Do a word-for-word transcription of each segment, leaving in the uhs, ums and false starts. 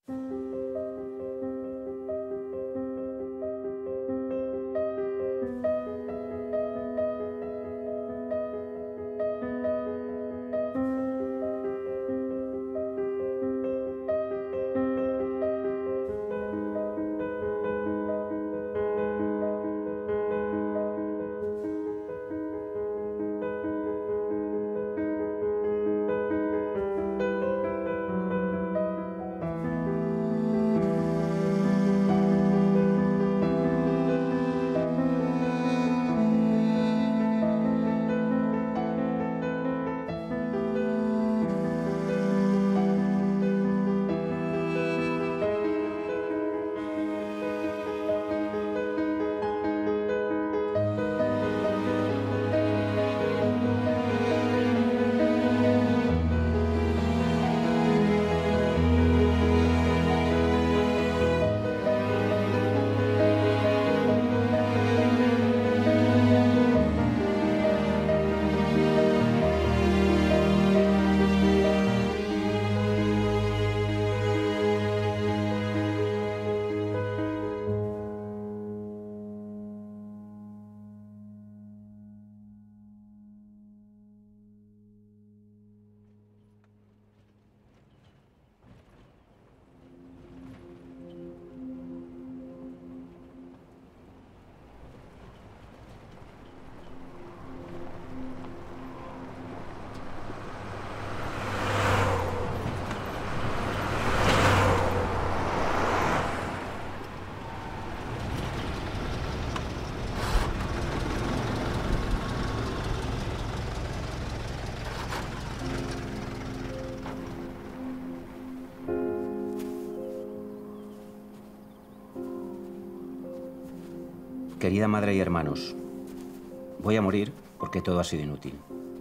Querida madre y hermanos, voy a morir porque todo ha sido inútil.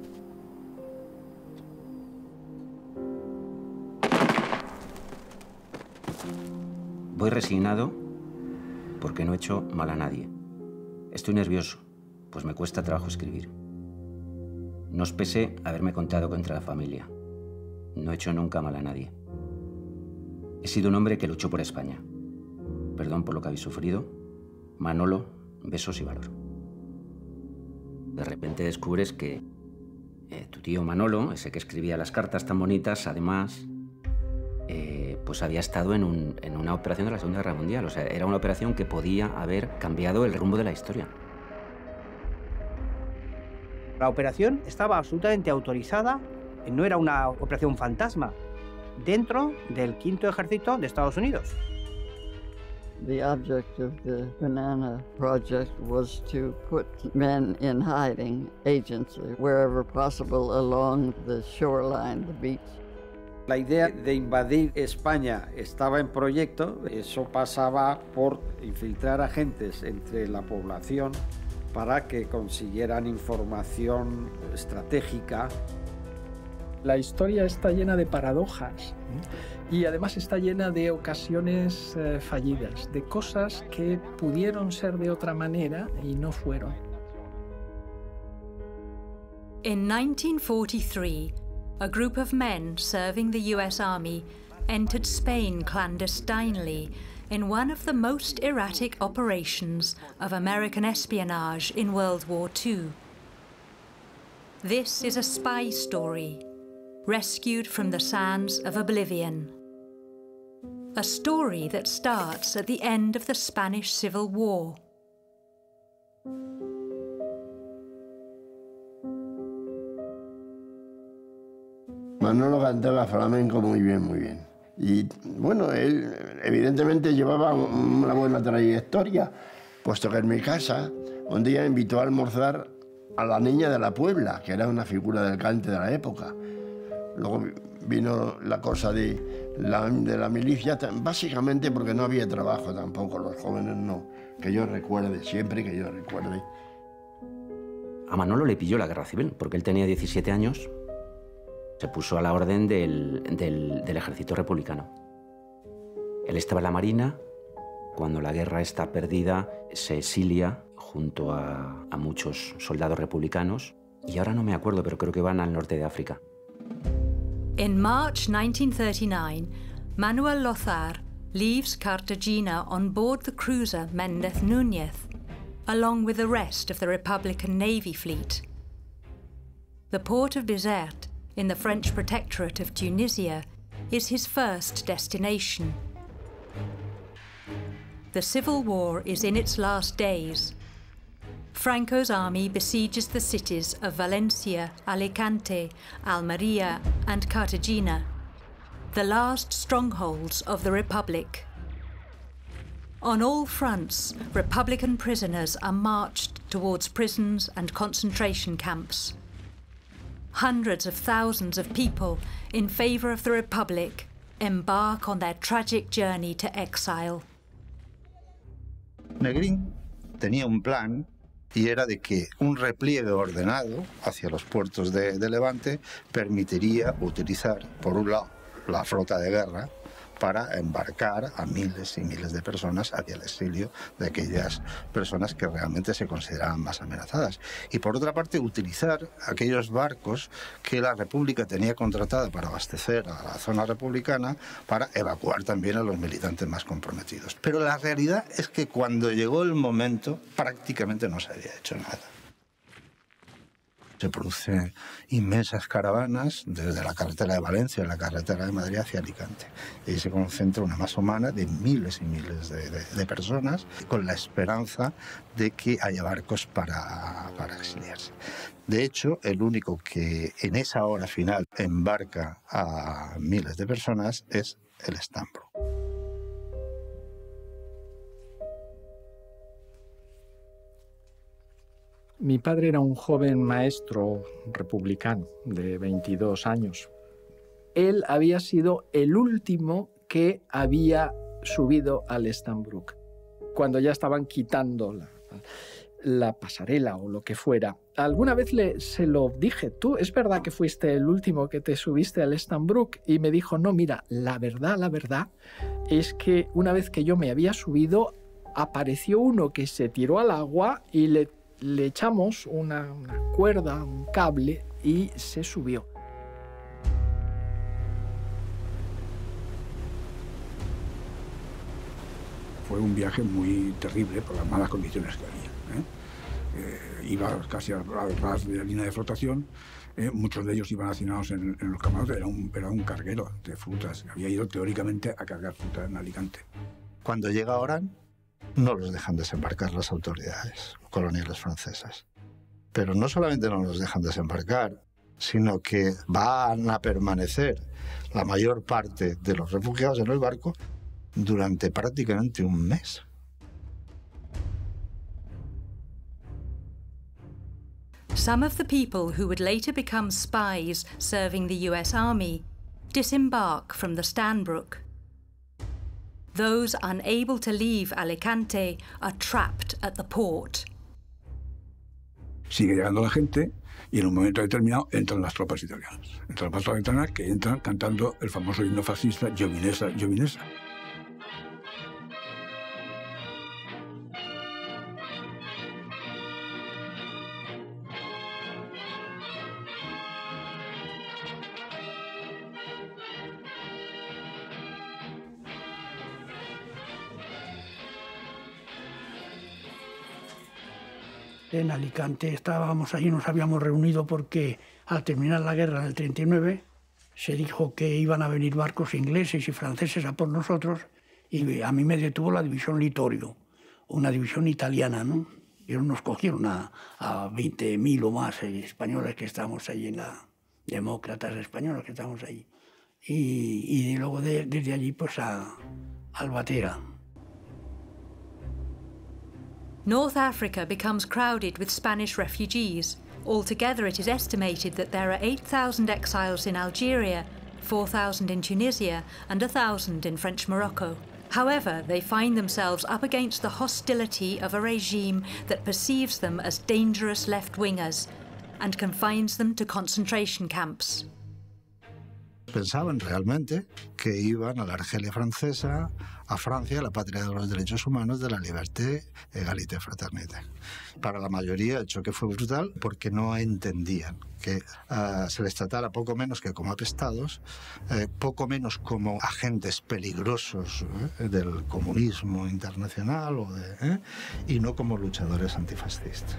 Voy resignado porque no he hecho mal a nadie. Estoy nervioso, pues me cuesta trabajo escribir. No os pese haberme contado contra la familia. No he hecho nunca mal a nadie. He sido un hombre que luchó por España. Perdón por lo que habéis sufrido. Manolo, besos y valor. De repente descubres que eh, tu tío Manolo, ese que escribía las cartas tan bonitas, además, eh, pues había estado en, un, en una operación de la Segunda Guerra Mundial. O sea, era una operación que podía haber cambiado el rumbo de la historia. La operación estaba absolutamente autorizada, no era una operación fantasma, dentro del Quinto Ejército de Estados Unidos. The object of the Banana Project was to put men in hiding, agents, wherever possible along the shoreline, the beach. La idea de invadir España estaba en proyecto. Eso pasaba por infiltrar agentes entre la población para que consiguieran información estratégica. La historia está llena de paradojas y además está llena de ocasiones eh, fallidas, de cosas que pudieron ser de otra manera y no fueron. In nineteen forty-three, a group of men serving the U S Army entered Spain clandestinely in one of the most erratic operations of American espionage in World War Two. This is a spy story, rescued from the sands of oblivion. A story that starts at the end of the Spanish Civil War. Manolo cantaba flamenco muy bien, muy bien. Y bueno, él evidentemente llevaba una buena trayectoria, puesto que en mi casa un día invitó a almorzar a la Niña de la Puebla, que era una figura del cante de la época. Luego vino la cosa de la, de la milicia, básicamente porque no había trabajo tampoco, los jóvenes no, que yo recuerde, siempre que yo recuerde. A Manolo le pilló la guerra civil, porque él tenía diecisiete años, se puso a la orden del, del, del ejército republicano. Él estaba en la Marina, cuando la guerra está perdida, se exilia junto a, a muchos soldados republicanos, y ahora no me acuerdo, pero creo que van al norte de África. In March nineteen thirty-nine, Manuel Lothar leaves Cartagena on board the cruiser Mendez Núñez, along with the rest of the Republican Navy fleet. The port of Bizerte, in the French protectorate of Tunisia, is his first destination. The civil war is in its last days. Franco's army besieges the cities of Valencia, Alicante, Almería, and Cartagena, the last strongholds of the Republic. On all fronts, Republican prisoners are marched towards prisons and concentration camps. Hundreds of thousands of people in favor of the Republic embark on their tragic journey to exile. Negrín tenía un plan y era de que un repliegue ordenado hacia los puertos de, de Levante permitiría utilizar, por un lado, la flota de guerra para embarcar a miles y miles de personas hacia el exilio de aquellas personas que realmente se consideraban más amenazadas. Y por otra parte, utilizar aquellos barcos que la República tenía contratada para abastecer a la zona republicana para evacuar también a los militantes más comprometidos. Pero la realidad es que cuando llegó el momento prácticamente no se había hecho nada. Se producen inmensas caravanas desde la carretera de Valencia, la carretera de Madrid hacia Alicante. Y ahí se concentra una masa humana de miles y miles de, de, de personas con la esperanza de que haya barcos para, para exiliarse. De hecho, el único que en esa hora final embarca a miles de personas es el Stambrook. Mi padre era un joven maestro republicano de veintidós años. Él había sido el último que había subido al Stambrook, cuando ya estaban quitando la, la pasarela o lo que fuera. Alguna vez le, se lo dije, ¿tú es verdad que fuiste el último que te subiste al Stambrook? Y me dijo, no, mira, la verdad, la verdad es que una vez que yo me había subido, apareció uno que se tiró al agua y le Le echamos una, una cuerda, un cable, y se subió. Fue un viaje muy terrible por las malas condiciones que había, ¿eh? Eh, iba casi al ras de la línea de flotación. Eh, muchos de ellos iban hacinados en, en los camarotes. Era un, era un carguero de frutas. Había ido teóricamente a cargar frutas en Alicante. Cuando llega Orán, no los dejan desembarcar las autoridades coloniales francesas. Pero no solamente no los dejan desembarcar, sino que van a permanecer la mayor parte de los refugiados en el barco durante prácticamente un mes. Some of the people who would later become spies serving the U S Army disembark from the Stambrook. Those unable to leave Alicante are trapped at the port. Sigue llegando la gente y en un momento determinado entran las tropas italianas. Entran las tropas italianas que entran cantando el famoso himno fascista Giovinezza, Giovinezza. En Alicante estábamos allí, nos habíamos reunido porque al terminar la guerra en el treinta y nueve se dijo que iban a venir barcos ingleses y franceses a por nosotros y a mí me detuvo la división Littorio, una división italiana, ¿no? Y nos cogieron a, a veinte mil o más españoles que estábamos allí, en la, demócratas españoles que estábamos allí. Y, y luego de, desde allí pues a Albatera. North Africa becomes crowded with Spanish refugees. Altogether, it is estimated that there are eight thousand exiles in Algeria, four thousand in Tunisia, and one thousand in French Morocco. However, they find themselves up against the hostility of a regime that perceives them as dangerous left-wingers and confines them to concentration camps. pensaban realmente que iban a la Argelia francesa, a Francia, la patria de los derechos humanos, de la liberté, égalité, fraternité. Para la mayoría el choque fue brutal porque no entendían que uh, se les tratara poco menos que como apestados, eh, poco menos como agentes peligrosos eh, del comunismo internacional o de, eh, y no como luchadores antifascistas.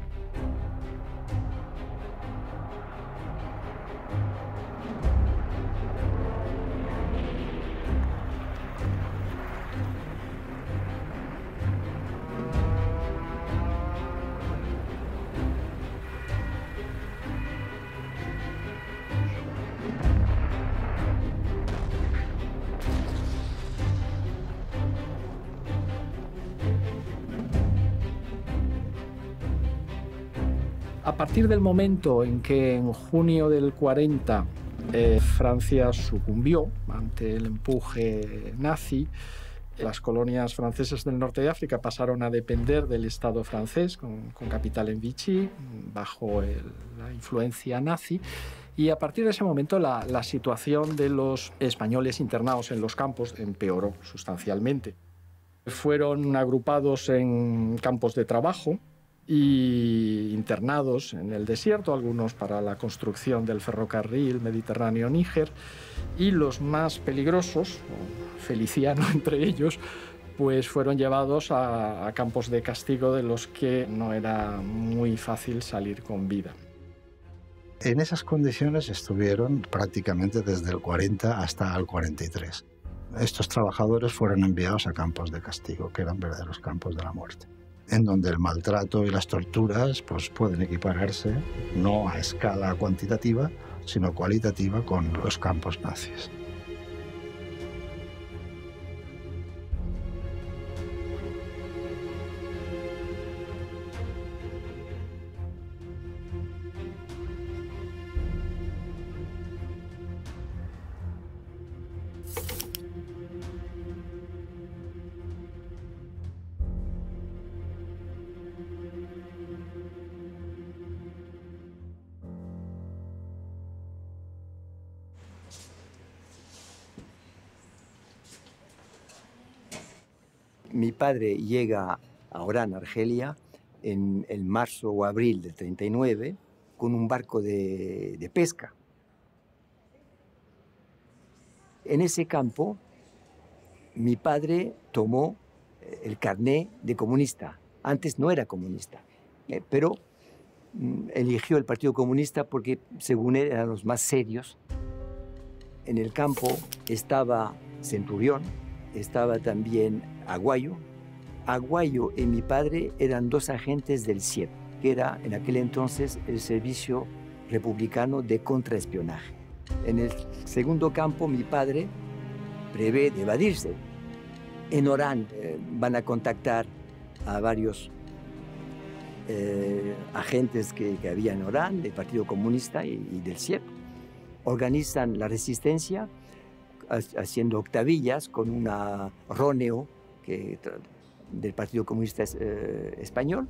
A partir del momento en que en junio del cuarenta eh, Francia sucumbió ante el empuje nazi, las colonias francesas del norte de África pasaron a depender del Estado francés, con, con capital en Vichy, bajo el, la influencia nazi, y a partir de ese momento la, la situación de los españoles internados en los campos empeoró sustancialmente. Fueron agrupados en campos de trabajo y internados en el desierto, algunos para la construcción del ferrocarril Mediterráneo-Níger, y los más peligrosos, Feliciano entre ellos, pues fueron llevados a, a campos de castigo de los que no era muy fácil salir con vida. En esas condiciones estuvieron prácticamente desde el cuarenta hasta el cuarenta y tres. Estos trabajadores fueron enviados a campos de castigo, que eran verdaderos campos de la muerte, en donde el maltrato y las torturas pues, pueden equipararse no a escala cuantitativa, sino cualitativa con los campos nazis. Mi padre llega a Orán, Argelia, en el marzo o abril del treinta y nueve, con un barco de, de pesca. En ese campo, mi padre tomó el carné de comunista. Antes no era comunista, eh, pero mm, eligió el Partido Comunista porque, según él, eran los más serios. En el campo estaba Centurión, estaba también Aguayo. Aguayo y mi padre eran dos agentes del S I E P, que era en aquel entonces el Servicio Republicano de Contraespionaje. En el segundo campo, mi padre prevé de evadirse. En Orán eh, van a contactar a varios eh, agentes que, que había en Orán, del Partido Comunista y, y del S I E P. Organizan la resistencia haciendo octavillas con una Róneo que, del Partido Comunista eh, Español.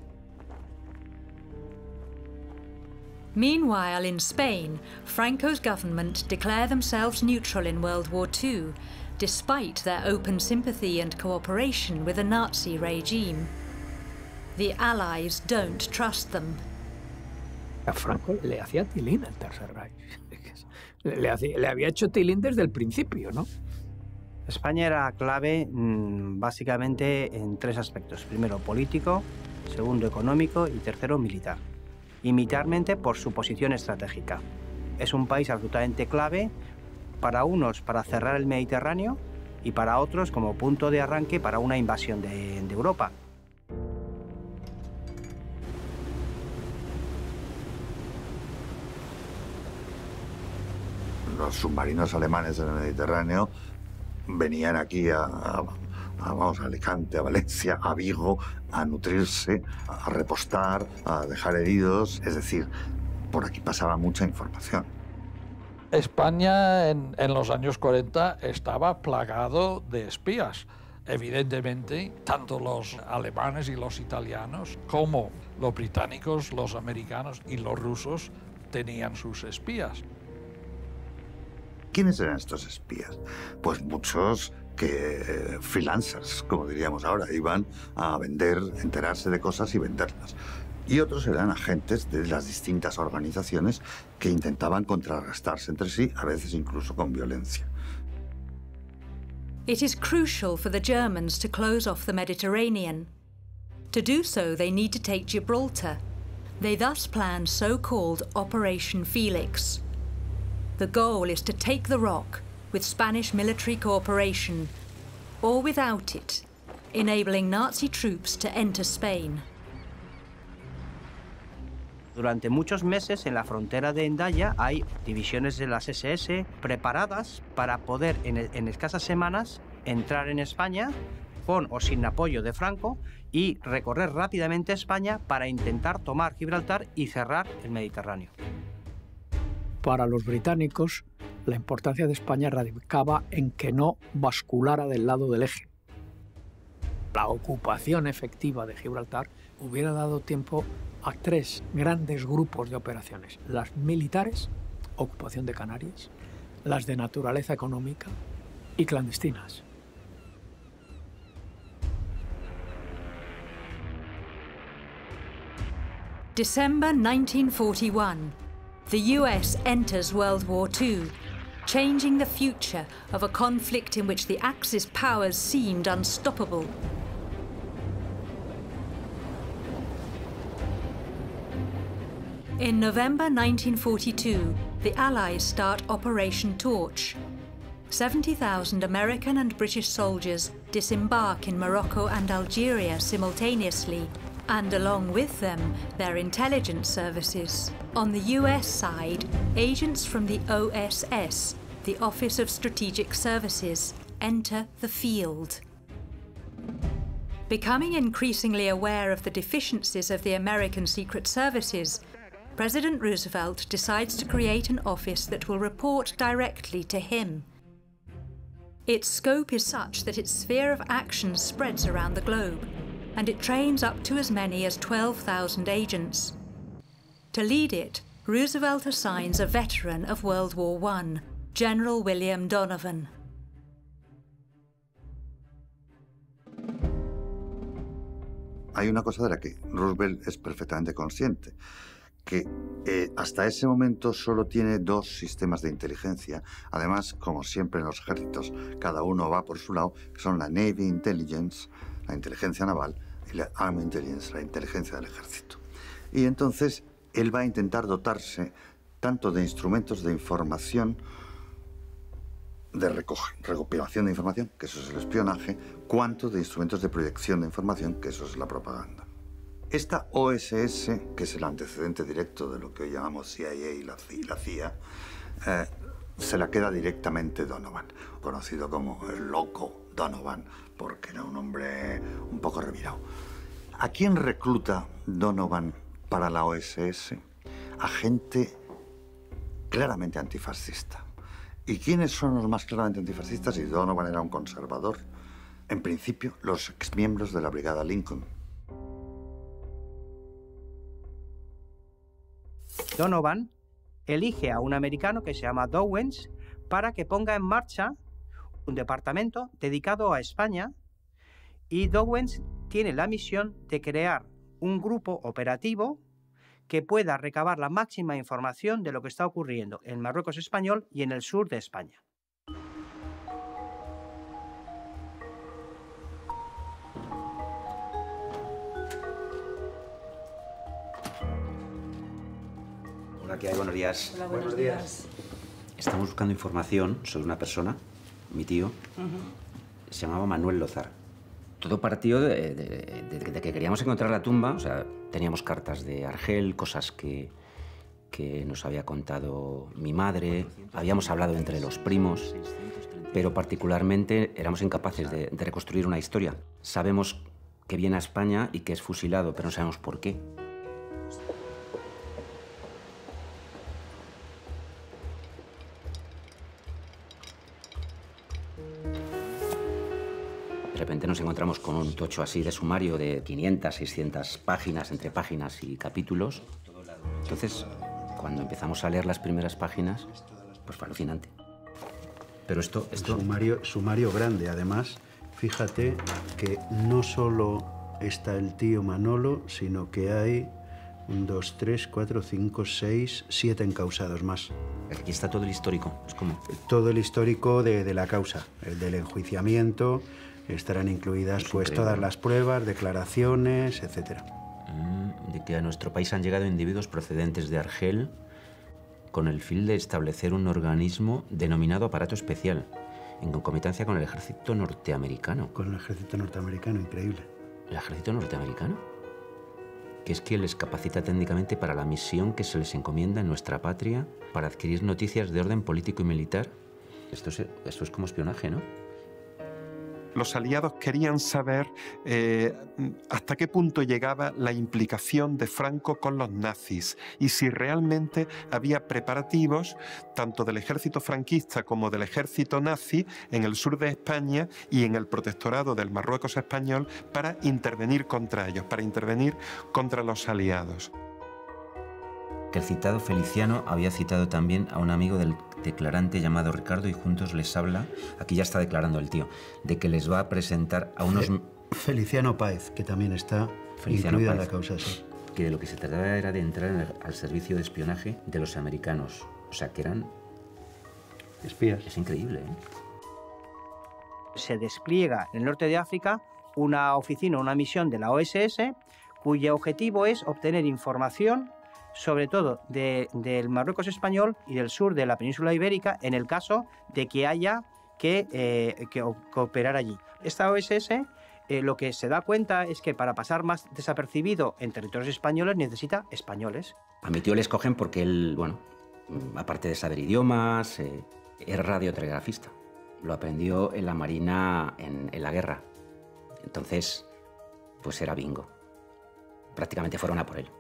Meanwhile, in Spain, Franco's government declare themselves neutral in World War Two, despite their open sympathy and cooperation with the Nazi regime. The Allies don't trust them. A Franco le hacía tilín el Tercer Reich. Le, hacía, le había hecho tilín desde el principio, ¿no? España era clave mmm, básicamente en tres aspectos. Primero, político, segundo, económico y tercero, militar. Y militarmente por su posición estratégica. Es un país absolutamente clave para unos para cerrar el Mediterráneo y para otros como punto de arranque para una invasión de, de Europa. Los submarinos alemanes en el Mediterráneo venían aquí a, a, a, vamos, a Alicante, a Valencia, a Vigo, a nutrirse, a repostar, a dejar heridos. Es decir, por aquí pasaba mucha información. España en, en los años cuarenta estaba plagado de espías. Evidentemente, tanto los alemanes y los italianos como los británicos, los americanos y los rusos tenían sus espías. ¿Quiénes eran estos espías? Pues muchos que eh, freelancers, como diríamos ahora, iban a vender, enterarse de cosas y venderlas. Y otros eran agentes de las distintas organizaciones que intentaban contrarrestarse entre sí, a veces incluso con violencia. It is crucial for the Germans to close off the Mediterranean. To do so, they need to take Gibraltar. They thus plan so-called Operation Felix. The goal is to take the rock with Spanish military cooperation, or without it, enabling Nazi troops to enter Spain. Durante muchos meses en la frontera de Hendaya hay divisiones de las ese ese preparadas para poder en, en escasas semanas entrar en España con o sin apoyo de Franco y recorrer rápidamente España para intentar tomar Gibraltar y cerrar el Mediterráneo. Para los británicos, la importancia de España radicaba en que no basculara del lado del eje. La ocupación efectiva de Gibraltar hubiera dado tiempo a tres grandes grupos de operaciones: las militares, ocupación de Canarias, las de naturaleza económica y clandestinas. December nineteen forty-one. The U S enters World War Two, changing the future of a conflict in which the Axis powers seemed unstoppable. In November nineteen forty-two, the Allies start Operation Torch. seventy thousand American and British soldiers disembark in Morocco and Algeria simultaneously, and along with them, their intelligence services. On the U S side, agents from the O S S, the Office of Strategic Services, enter the field. Becoming increasingly aware of the deficiencies of the American Secret Services, President Roosevelt decides to create an office that will report directly to him. Its scope is such that its sphere of action spreads around the globe, and it trains up to as many as twelve thousand agents. To lead it, Roosevelt assigns a veteran of World War One, General William Donovan. Hay una cosa de la que Roosevelt es perfectamente consciente, que eh, hasta ese momento solo tiene dos sistemas de inteligencia. Además, como siempre en los ejércitos, cada uno va por su lado, que son la Navy Intelligence, la inteligencia naval, y la Army Intelligence, la inteligencia del ejército. Y entonces él va a intentar dotarse tanto de instrumentos de información, de recopilación de información, que eso es el espionaje, cuanto de instrumentos de proyección de información, que eso es la propaganda. Esta O S S, que es el antecedente directo de lo que hoy llamamos C I A y la C I A, eh, se la queda directamente Donovan, conocido como el loco Donovan, porque era un hombre un poco revirado. ¿A quién recluta Donovan para la O S S? A gente claramente antifascista. ¿Y quiénes son los más claramente antifascistas? Y Donovan era un conservador. En principio, los exmiembros de la Brigada Lincoln. Donovan elige a un americano que se llama Dowens para que ponga en marcha un departamento dedicado a España, y Dowens tiene la misión de crear un grupo operativo que pueda recabar la máxima información de lo que está ocurriendo en Marruecos español y en el sur de España. Hola, ¿qué hay? Buenos días. Hola, buenos, buenos días. días. Estamos buscando información sobre una persona, mi tío, uh-huh. se llamaba Manuel Lozar. Todo partió de, de, de, de que queríamos encontrar la tumba, o sea, teníamos cartas de Argel, cosas que, que nos había contado mi madre, habíamos hablado entre los primos, pero particularmente éramos incapaces de, de reconstruir una historia. Sabemos que viene a España y que es fusilado, pero no sabemos por qué. De repente nos encontramos con un tocho así de sumario de quinientas, seiscientas páginas, entre páginas y capítulos. Entonces, cuando empezamos a leer las primeras páginas, pues fue alucinante. Pero esto... esto... Sumario, sumario grande, además. Fíjate que no solo está el tío Manolo, sino que hay un, dos, tres, cuatro, cinco, seis, siete encausados más. Aquí está todo el histórico, es como... Todo el histórico de, de la causa, el del enjuiciamiento, estarán incluidas pues todas las pruebas, declaraciones, etcétera. Mm, de que a nuestro país han llegado individuos procedentes de Argel con el fin de establecer un organismo denominado aparato especial, en concomitancia con el ejército norteamericano. Con el ejército norteamericano, increíble. ¿El ejército norteamericano? Que es quien les capacita técnicamente para la misión que se les encomienda en nuestra patria para adquirir noticias de orden político y militar. Esto es, esto es como espionaje, ¿no? Los aliados querían saber eh, hasta qué punto llegaba la implicación de Franco con los nazis y si realmente había preparativos tanto del ejército franquista como del ejército nazi en el sur de España y en el protectorado del Marruecos español para intervenir contra ellos, para intervenir contra los aliados. Que el citado Feliciano había citado también a un amigo del declarante llamado Ricardo y juntos les habla, aquí ya está declarando el tío, de que les va a presentar a unos... Feliciano Páez, que también está Feliciano incluido Páez, en la causa, sí. Que de lo que se trataba era de entrar en el, al servicio de espionaje de los americanos. O sea, que eran... espías. Es increíble, ¿eh? Se despliega en el norte de África una oficina, una misión de la O S S, cuyo objetivo es obtener información sobre todo de, del Marruecos español y del sur de la península ibérica, en el caso de que haya que, eh, que, que operar allí. Esta O S S eh, lo que se da cuenta es que para pasar más desapercibido en territorios españoles necesita españoles. A mi tío le escogen porque él, bueno, aparte de saber idiomas, eh, es radiotelegrafista. Lo aprendió en la Marina en, en la guerra. Entonces, pues era bingo. Prácticamente fueron a por él.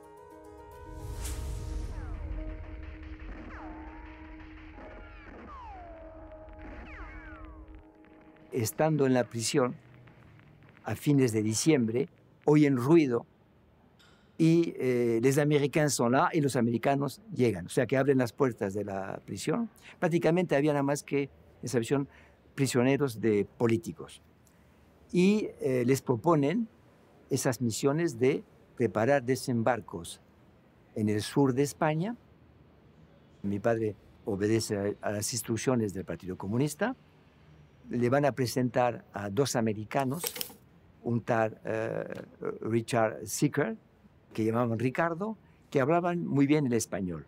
Estando en la prisión, a fines de diciembre, oyen ruido y eh, los americanos son là y los americanos llegan. O sea, que abren las puertas de la prisión. Prácticamente había nada más que, en esa prisión, prisioneros de políticos. Y eh, les proponen esas misiones de preparar desembarcos en el sur de España. Mi padre obedece a las instrucciones del Partido Comunista. Le van a presentar a dos americanos, un tal uh, Richard Seeker, que llamaban Ricardo, que hablaban muy bien el español.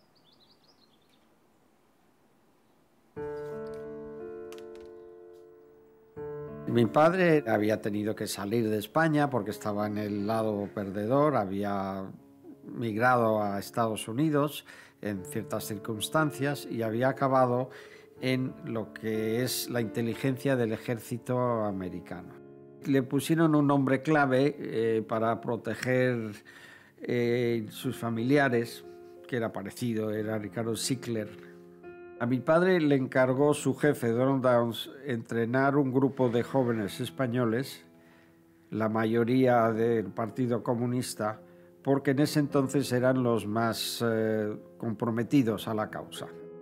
Mi padre había tenido que salir de España porque estaba en el lado perdedor, había migrado a Estados Unidos en ciertas circunstancias y había acabado en lo que es la inteligencia del ejército americano. Le pusieron un nombre clave eh, para proteger eh, sus familiares, que era parecido, era Ricardo Sickler. A mi padre le encargó su jefe, Donald Downs, entrenar un grupo de jóvenes españoles, la mayoría del Partido Comunista, porque en ese entonces eran los más eh, comprometidos a la causa.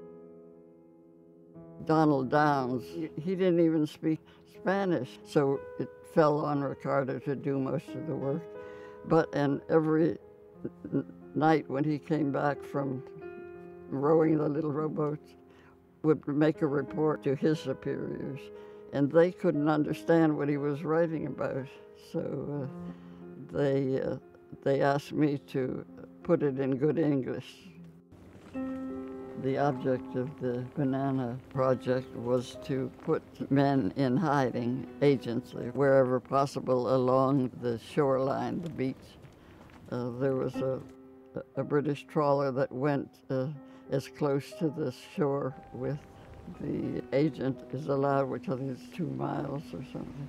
Donald Downs, he didn't even speak Spanish, so it fell on Ricardo to do most of the work. But and every night when he came back from rowing the little rowboats, would make a report to his superiors, and they couldn't understand what he was writing about. So uh, they uh, they asked me to put it in good English. The object of the Banana Project was to put men in hiding, agents, wherever possible along the shoreline, the beach. Uh, there was a, a British trawler that went uh, as close to the shore with the agent is allowed, which I think is two miles or something.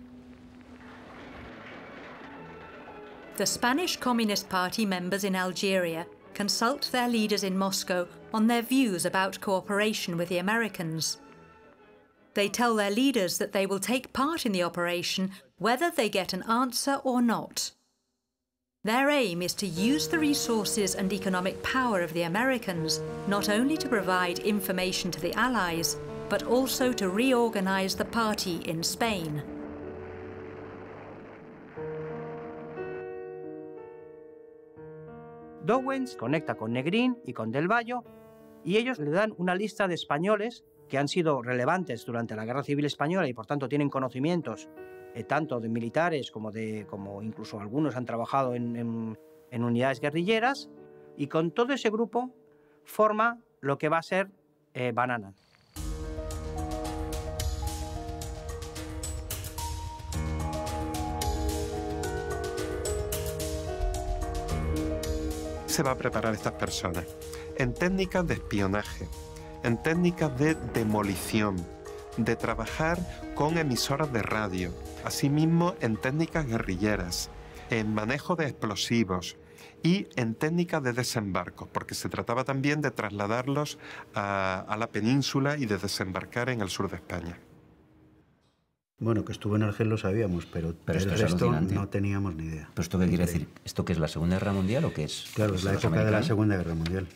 The Spanish Communist Party members in Algeria consult their leaders in Moscow on their views about cooperation with the Americans. They tell their leaders that they will take part in the operation whether they get an answer or not. Their aim is to use the resources and economic power of the Americans not only to provide information to the Allies, but also to reorganize the party in Spain. Dowens conecta con Negrín y con Del Valle y ellos le dan una lista de españoles que han sido relevantes durante la Guerra Civil Española y por tanto tienen conocimientos eh, tanto de militares como, de, como incluso algunos han trabajado en, en, en unidades guerrilleras, y con todo ese grupo forma lo que va a ser eh, Banana. Se va a preparar estas personas en técnicas de espionaje, en técnicas de demolición, de trabajar con emisoras de radio, asimismo en técnicas guerrilleras, en manejo de explosivos y en técnicas de desembarco, porque se trataba también de trasladarlos a, a la península y de desembarcar en el sur de España. Bueno, que estuvo en Argel lo sabíamos, pero, pero esto del es resto alucinante. No teníamos ni idea. ¿Pero esto qué quiere decir? ¿Esto qué es la Segunda Guerra Mundial o qué es? Claro, es la época de la Segunda Guerra Mundial.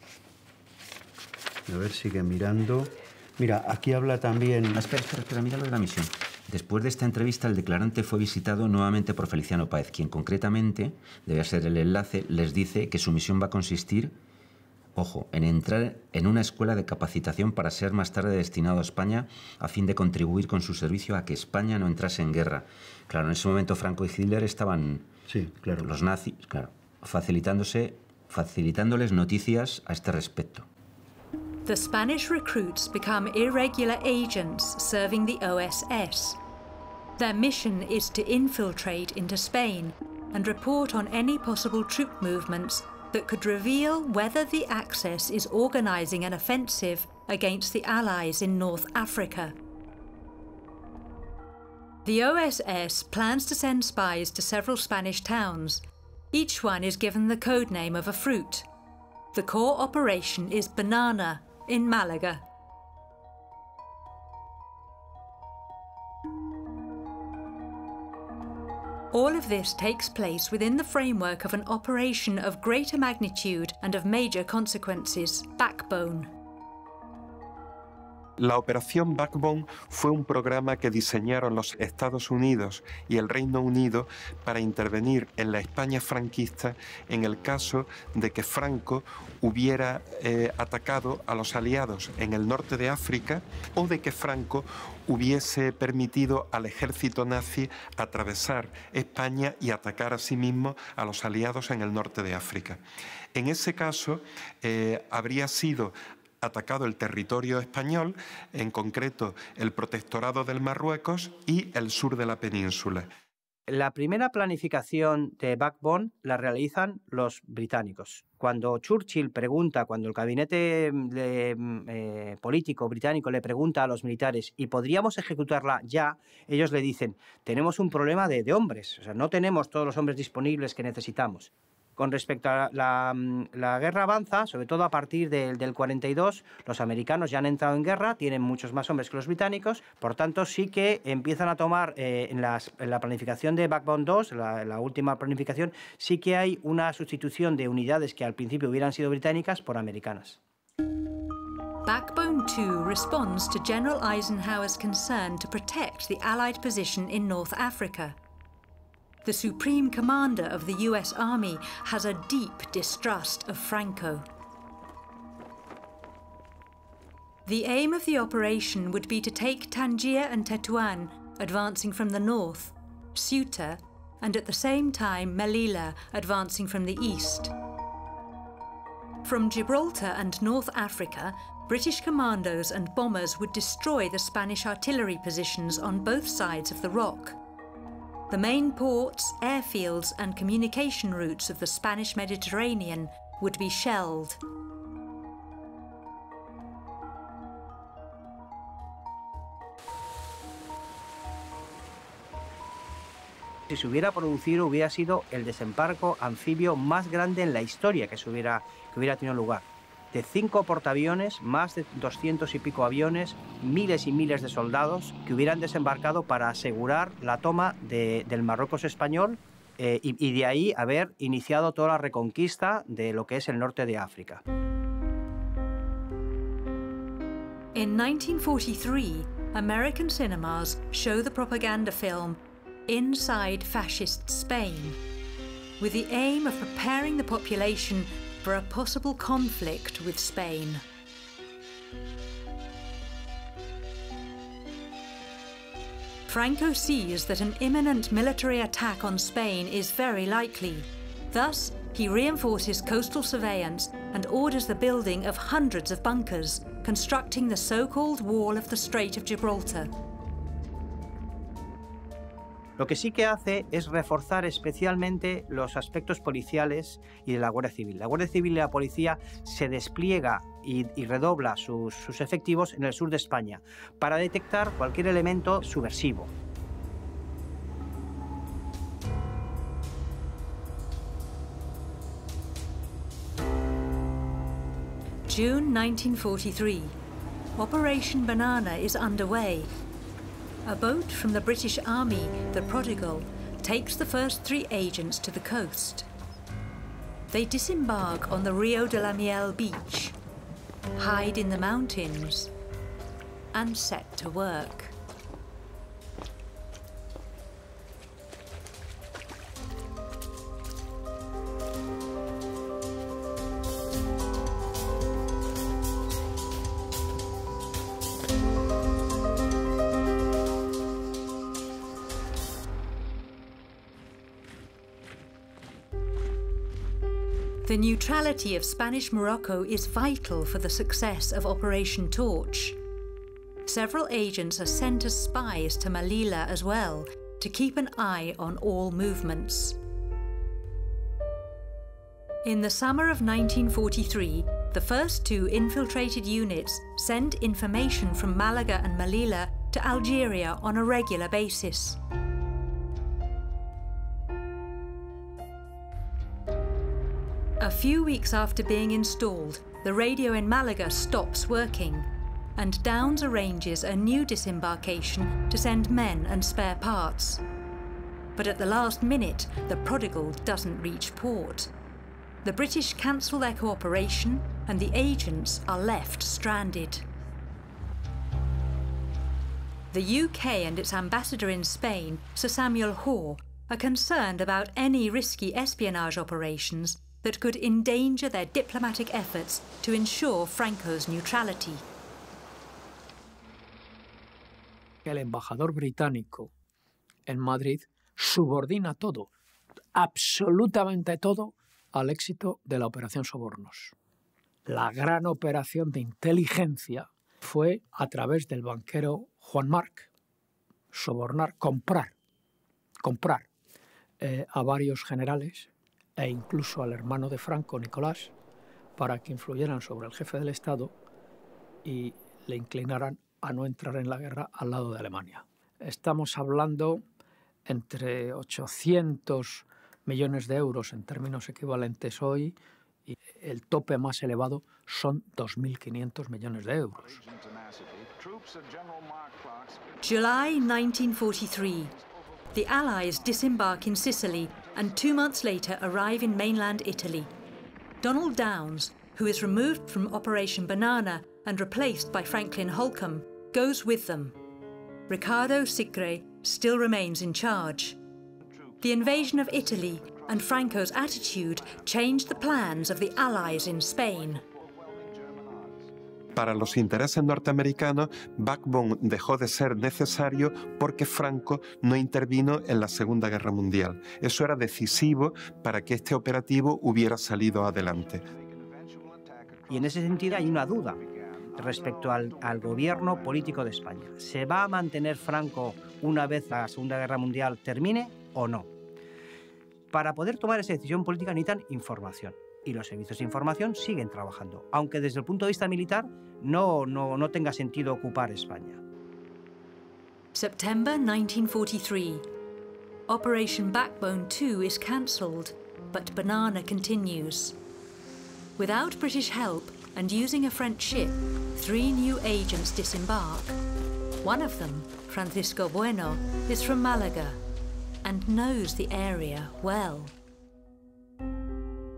A ver, sigue mirando. Mira, aquí habla también... Ah, espera, espera, espera, mira lo de la misión. Después de esta entrevista, el declarante fue visitado nuevamente por Feliciano Páez, quien concretamente, debe ser el enlace, les dice que su misión va a consistir, ojo, en entrar en una escuela de capacitación para ser más tarde destinado a España a fin de contribuir con su servicio a que España no entrase en guerra. Claro, en ese momento Franco y Hitler estaban, sí, claro, los nazis, claro, facilitándose, facilitándoles noticias a este respecto. The Spanish recruits become irregular agents serving the O S S. Their mission is to infiltrate into Spain and report on any possible troop movements that could reveal whether the Axis is organizing an offensive against the Allies in North Africa. The O S S plans to send spies to several Spanish towns. Each one is given the code name of a fruit. The core operation is Banana in Malaga. All of this takes place within the framework of an operation of greater magnitude and of major consequences, Backbone. La Operación Backbone fue un programa que diseñaron los Estados Unidos y el Reino Unido para intervenir en la España franquista en el caso de que Franco hubiera eh, atacado a los aliados en el norte de África o de que Franco hubiese permitido al ejército nazi atravesar España y atacar a sí mismo a los aliados en el norte de África. En ese caso, eh, habría sido atacado el territorio español, en concreto el protectorado del Marruecos y el sur de la península. La primera planificación de Backbone la realizan los británicos. Cuando Churchill pregunta, cuando el gabinete de, eh, político británico le pregunta a los militares ¿y podríamos ejecutarla ya?, ellos le dicen, tenemos un problema de, de hombres, o sea, no tenemos todos los hombres disponibles que necesitamos. Con respecto a la, la guerra avanza, sobre todo a partir del, del cuarenta y dos, los americanos ya han entrado en guerra, tienen muchos más hombres que los británicos, por tanto sí que empiezan a tomar eh, en, las, en la planificación de Backbone dos, la, la última planificación, sí que hay una sustitución de unidades que al principio hubieran sido británicas por americanas. Backbone two responds to General Eisenhower's concern to protect the Allied position in North Africa. The Supreme Commander of the U S Army has a deep distrust of Franco. The aim of the operation would be to take Tangier and Tetuan, advancing from the north, Ceuta, and at the same time Melilla, advancing from the east. From Gibraltar and North Africa, British commandos and bombers would destroy the Spanish artillery positions on both sides of the rock. The main ports, airfields and communication routes of the Spanish Mediterranean would be shelled. Si se hubiera producido, hubiera sido el desembarco anfibio más grande en la historia que, se hubiera, que hubiera tenido lugar. De cinco portaaviones, más de doscientos y pico aviones, miles y miles de soldados que hubieran desembarcado para asegurar la toma de, del Marruecos español eh, y, y de ahí haber iniciado toda la reconquista de lo que es el norte de África. In nineteen forty-three, American cinemas show the propaganda film Inside Fascist Spain, with the aim of preparing the population for a possible conflict with Spain. Franco sees that an imminent military attack on Spain is very likely. Thus, he reinforces coastal surveillance and orders the building of hundreds of bunkers, constructing the so-called Wall of the Strait of Gibraltar. Lo que sí que hace es reforzar especialmente los aspectos policiales y de la Guardia Civil. La Guardia Civil y la policía se despliega y, y redobla sus, sus efectivos en el sur de España para detectar cualquier elemento subversivo. June nineteen forty-three. Operation Banana is underway. A boat from the British Army, the Prodigal, takes the first three agents to the coast. They disembark on the Rio de la Miel beach, hide in the mountains, and set to work. The neutrality of Spanish Morocco is vital for the success of Operation Torch. Several agents are sent as spies to Melilla as well, to keep an eye on all movements. In the summer of nineteen forty-three, the first two infiltrated units send information from Malaga and Melilla to Algeria on a regular basis. A few weeks after being installed, the radio in Malaga stops working, and Downes arranges a new disembarkation to send men and spare parts. But at the last minute, the Prodigal doesn't reach port. The British cancel their cooperation, and the agents are left stranded. The U K and its ambassador in Spain, Sir Samuel Hoare, are concerned about any risky espionage operations that could endanger their diplomatic efforts to ensure Franco's neutrality. El embajador británico en Madrid subordina todo, absolutamente todo, al éxito de la Operación Sobornos. La gran operación de inteligencia fue a través del banquero Juan Marc, sobornar, comprar, comprar eh, a varios generales e incluso al hermano de Franco, Nicolás, para que influyeran sobre el jefe del Estado y le inclinaran a no entrar en la guerra al lado de Alemania. Estamos hablando entre ochocientos millones de euros en términos equivalentes hoy, y el tope más elevado son dos mil quinientos millones de euros. July nineteen forty-three. The Allies disembark in Sicily and two months later arrive in mainland Italy. Donald Downes, who is removed from Operation Banana and replaced by Franklin Holcomb, goes with them. Riccardo Sicre still remains in charge. The invasion of Italy and Franco's attitude changed the plans of the Allies in Spain. Para los intereses norteamericanos, Backbone dejó de ser necesario porque Franco no intervino en la Segunda Guerra Mundial. Eso era decisivo para que este operativo hubiera salido adelante. Y en ese sentido hay una duda respecto al, al gobierno político de España. ¿Se va a mantener Franco una vez la Segunda Guerra Mundial termine o no? Para poder tomar esa decisión política necesitan información. Y los servicios de información siguen trabajando, aunque desde el punto de vista militar no, no, no tenga sentido ocupar España. September nineteen forty-three. Operation Backbone two is cancelled, but Banana continues. Without British help and using a French ship, three new agents disembark. One of them, Francisco Bueno, is from Malaga and knows the area well.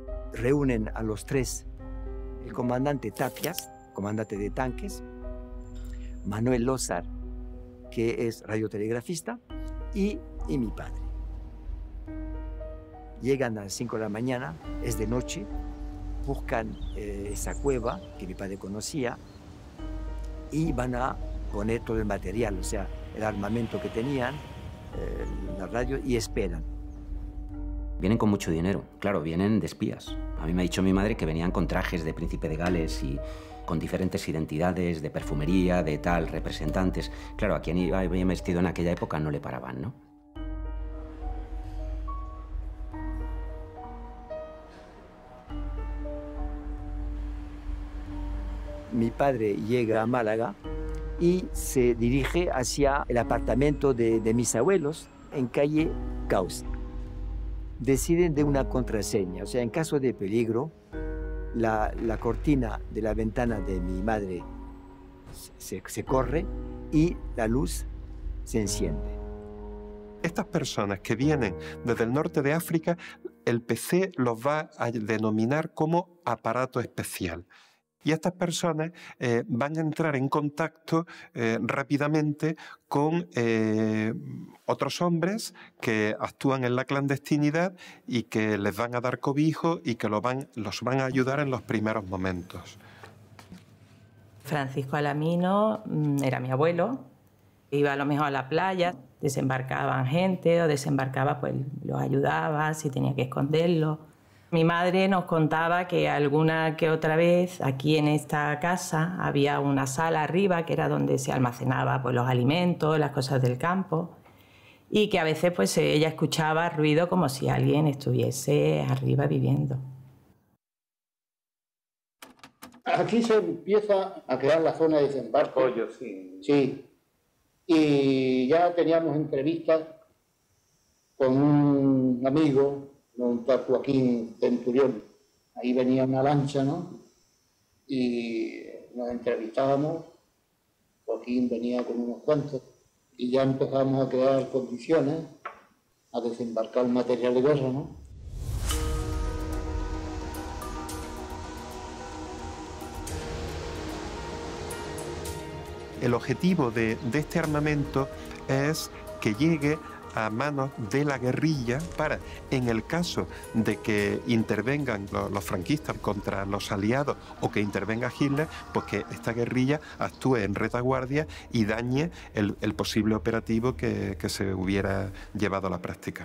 Reúnen a los tres, el comandante Tapias, comandante de tanques, Manuel Lozar, que es radiotelegrafista, y, y mi padre. Llegan a las cinco de la mañana, es de noche, buscan eh, esa cueva que mi padre conocía y van a poner todo el material, o sea, el armamento que tenían, eh, la radio, y esperan. Vienen con mucho dinero, claro, vienen de espías. A mí me ha dicho mi madre que venían con trajes de príncipe de Gales y con diferentes identidades de perfumería, de tal, representantes. Claro, a quien iba bien vestido en aquella época no le paraban, ¿no? Mi padre llega a Málaga y se dirige hacia el apartamento de, de mis abuelos en calle Cauce. Deciden de una contraseña, o sea, en caso de peligro, la, la cortina de la ventana de mi madre se, se corre y la luz se enciende. Estas personas que vienen desde el norte de África, el P C los va a denominar como aparato especial. Y estas personas eh, van a entrar en contacto eh, rápidamente con eh, otros hombres que actúan en la clandestinidad y que les van a dar cobijo y que los van, los van a ayudar en los primeros momentos. Francisco Alamino era mi abuelo. Iba a lo mejor a la playa, desembarcaban gente o desembarcaba, pues los ayudaba si tenía que esconderlo. Mi madre nos contaba que alguna que otra vez aquí en esta casa había una sala arriba que era donde se almacenaba pues, los alimentos, las cosas del campo, y que a veces pues, ella escuchaba ruido como si alguien estuviese arriba viviendo. Aquí se empieza a crear la zona de desembarco. Pollo, sí. Sí. Y ya teníamos entrevistas con un amigo, un tal Joaquín Centurión. Ahí venía una lancha, ¿no? Y nos entrevistábamos. Joaquín venía con unos cuantos. Y ya empezamos a crear condiciones, a desembarcar material de guerra, ¿no? El objetivo de, de este armamento es que llegue a manos de la guerrilla para, en el caso de que intervengan los, los franquistas contra los aliados o que intervenga Hitler, pues que esta guerrilla actúe en retaguardia y dañe el, el posible operativo que, que se hubiera llevado a la práctica.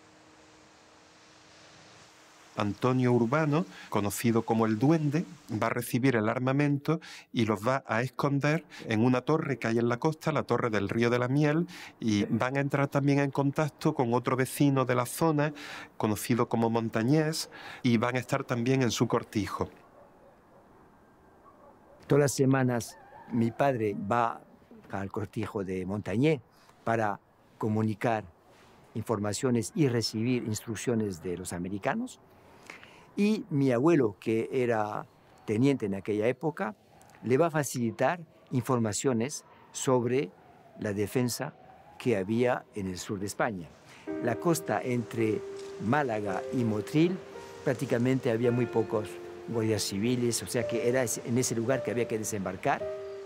Antonio Urbano, conocido como el Duende, va a recibir el armamento y los va a esconder en una torre que hay en la costa, la Torre del Río de la Miel, y van a entrar también en contacto con otro vecino de la zona, conocido como Montañés, y van a estar también en su cortijo. Todas las semanas mi padre va al cortijo de Montañés para comunicar informaciones y recibir instrucciones de los americanos. Y mi abuelo, que era teniente en aquella época, le va a facilitar informaciones sobre la defensa que había en el sur de España. La costa entre Málaga y Motril prácticamente había muy pocos guardias civiles, o sea que era en ese lugar que había que desembarcar.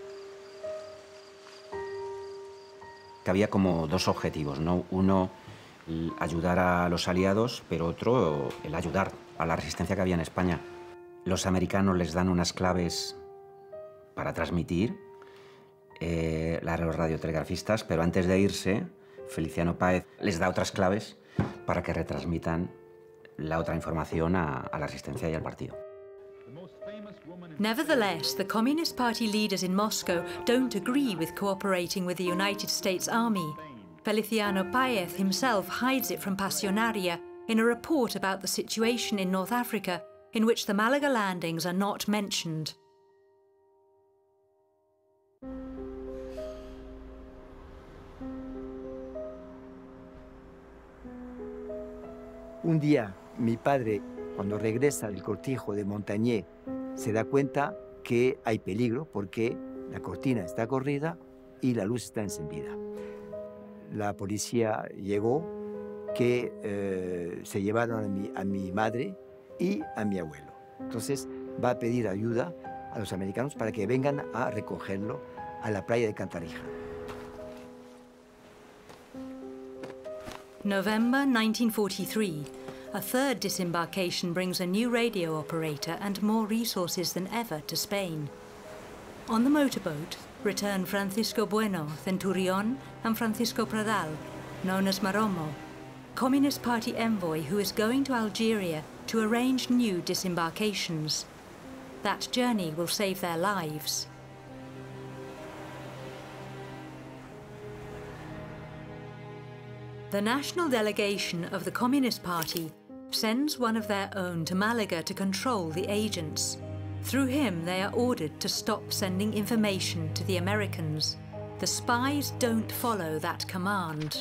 Que había como dos objetivos, ¿no? Uno, ayudar a los aliados, pero otro, el ayudar a la resistencia que había en España. Los americanos les dan unas claves para transmitir eh, a los radiotelegrafistas, pero antes de irse, Feliciano Páez les da otras claves para que retransmitan la otra información a, a la resistencia y al partido. Nevertheless, the Communist Party leaders in Moscow don't agree with cooperating with the United States Army. Feliciano Páez himself hides it from Pasionaria in a report about the situation in North Africa, in which the Malaga landings are not mentioned. Un día, mi padre, cuando regresa del cortijo de Montañés, se da cuenta que hay peligro porque la cortina está corrida y la luz está encendida. La policía llegó, que eh, se llevaron a mi, a mi madre y a mi abuelo. Entonces va a pedir ayuda a los americanos para que vengan a recogerlo a la playa de Cantarija. November nineteen forty-three. A third disembarkation brings a new radio operator and more resources than ever to Spain. On the motorboat return Francisco Bueno, Centurión, and Francisco Pradal, known as Maromo, Communist Party envoy who is going to Algeria to arrange new disembarkations. That journey will save their lives. The national delegation of the Communist Party sends one of their own to Malaga to control the agents. Through him, they are ordered to stop sending information to the Americans. The spies don't follow that command.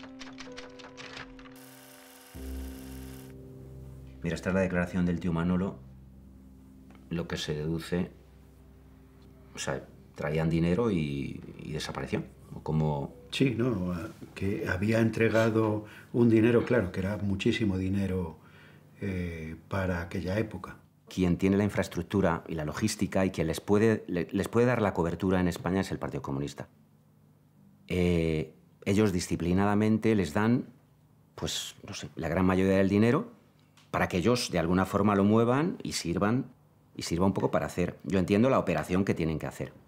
Mira, esta es la declaración del tío Manolo. Lo que se deduce, o sea, traían dinero y, y desapareció. Como... Sí, no, que había entregado un dinero, claro, que era muchísimo dinero eh, para aquella época. Quien tiene la infraestructura y la logística y quien les puede, les puede dar la cobertura en España es el Partido Comunista. Eh, ellos disciplinadamente les dan, pues, no sé, la gran mayoría del dinero para que ellos de alguna forma lo muevan y sirvan, y sirva un poco para hacer. Yo entiendo la operación que tienen que hacer.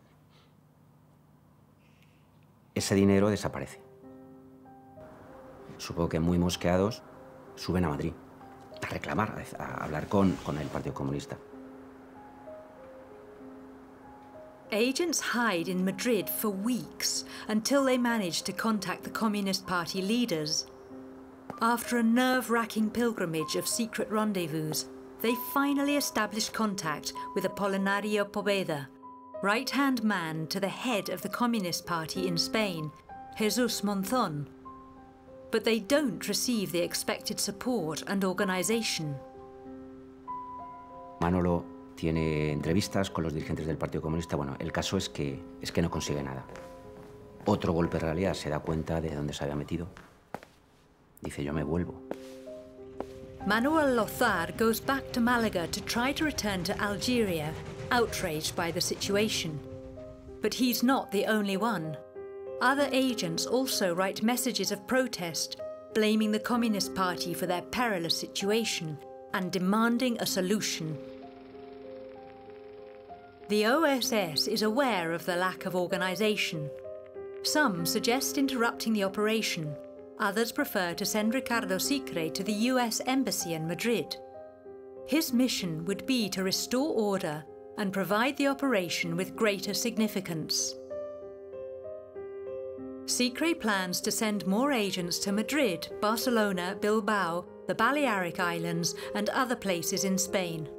Ese dinero desaparece. Supongo que muy mosqueados suben a Madrid a reclamar, a hablar con, con el Partido Comunista. Agents hide in Madrid for weeks until they manage to contact the Communist Party leaders. After a nerve-wracking pilgrimage of secret rendezvous, they finally establish contact with Apolinario Poveda, right-hand man to the head of the Communist Party in Spain, Jesus Monzón. But they don't receive the expected support and organization. Manolo tiene entrevistas con los dirigentes del Partido Comunista. Bueno, el caso es que, es que no consigue nada. Otro golpe de realidad, se da cuenta de dónde se había metido. Dice, yo me vuelvo. Manuel Lozar goes back to Malaga to try to return to Algeria, outraged by the situation. But he's not the only one. Other agents also write messages of protest, blaming the Communist Party for their perilous situation and demanding a solution. The O S S is aware of the lack of organization. Some suggest interrupting the operation. Others prefer to send Ricardo Sicre to the U S Embassy in Madrid. His mission would be to restore order and provide the operation with greater significance. Sicre plans to send more agents to Madrid, Barcelona, Bilbao, the Balearic Islands and other places in Spain.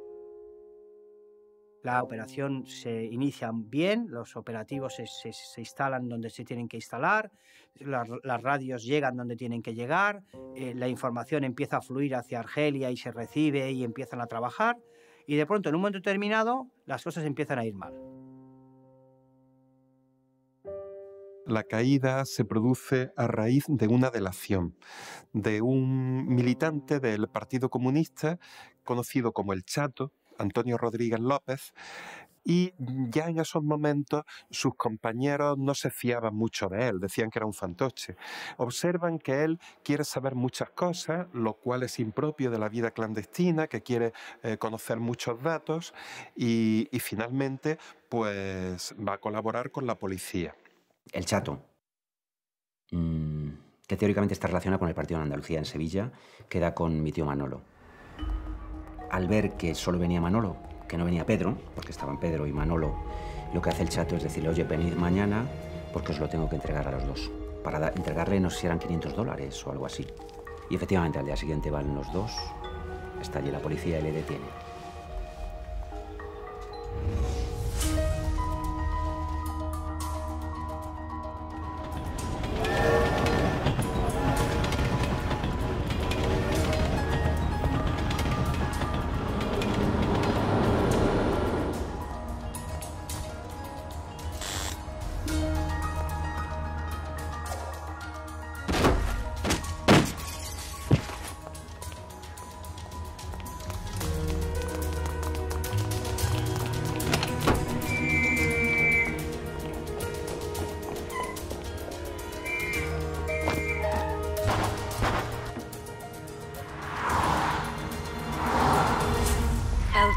La operación se inicia bien, los operativos se, se, se instalan donde se tienen que instalar, las, las radios llegan donde tienen que llegar, eh, la información empieza a fluir hacia Argelia y se recibe y empiezan a trabajar, y de pronto en un momento determinado las cosas empiezan a ir mal. La caída se produce a raíz de una delación de un militante del Partido Comunista conocido como el Chato, Antonio Rodríguez López, y ya en esos momentos sus compañeros no se fiaban mucho de él, decían que era un fantoche. Observan que él quiere saber muchas cosas, lo cual es impropio de la vida clandestina, que quiere eh, conocer muchos datos y, y finalmente pues va a colaborar con la policía. El Chato, mmm, que teóricamente está relacionado con el partido de Andalucía en Sevilla, queda con mi tío Manolo. Al ver que solo venía Manolo, que no venía Pedro, porque estaban Pedro y Manolo, lo que hace el Chato es decirle, oye, venid mañana porque os lo tengo que entregar a los dos. Para entregarle, no sé si eran quinientos dólares o algo así. Y efectivamente, al día siguiente van los dos, está allí la policía y le detiene.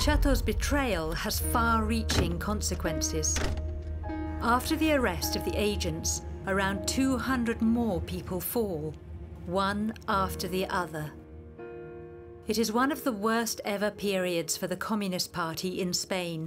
Chato's betrayal has far-reaching consequences. After the arrest of the agents, around two hundred more people fall, one after the other. It is one of the worst ever periods for the Communist Party in Spain.